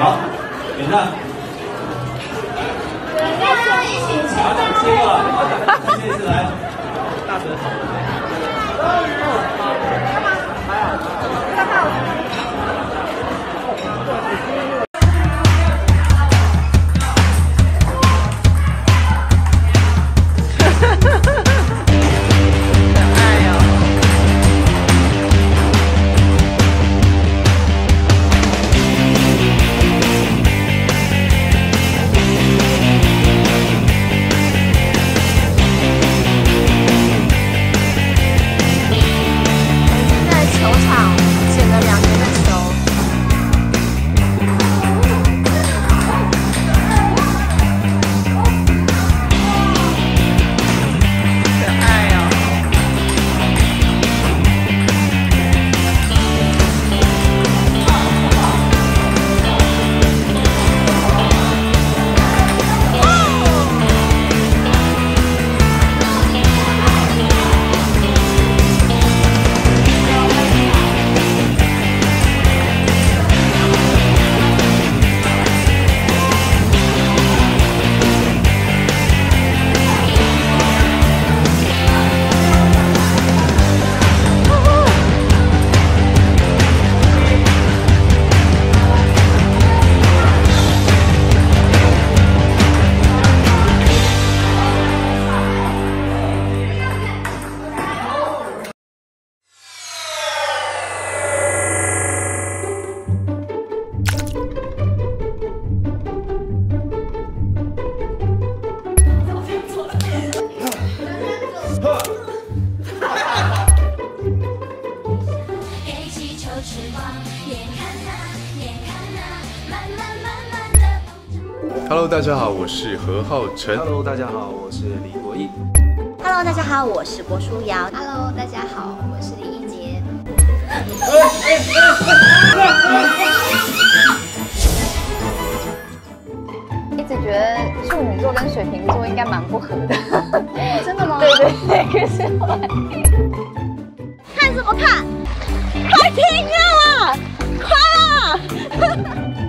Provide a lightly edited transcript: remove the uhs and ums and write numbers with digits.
好，点赞。 大家一起签好， 到。 接过了，这次来，大舌头。 Hello， 大家好，我是何浩晨。 Hello， 大家好，我是李国毅。 Hello， 大家好，我是郭书瑶。 Hello， 大家好，我是李一杰。 一直觉得处女座跟水瓶座应该蛮不合的。 真的吗？ 对对对，可是后来看什么看？快停啊！快啊！